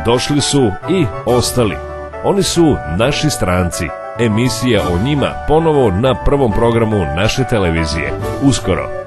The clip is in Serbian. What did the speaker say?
došli su i ostali. Oni su naši stranci. Emisija o njima ponovo na prvom programu naše televizije. Uskoro.